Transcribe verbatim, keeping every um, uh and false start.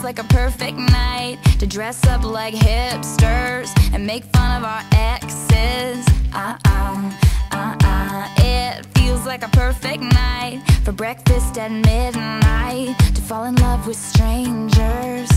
like a perfect night to dress up like hipsters and make fun of our exes. Uh-uh, uh-uh. It feels like a perfect night for breakfast at midnight, to fall in love with strangers.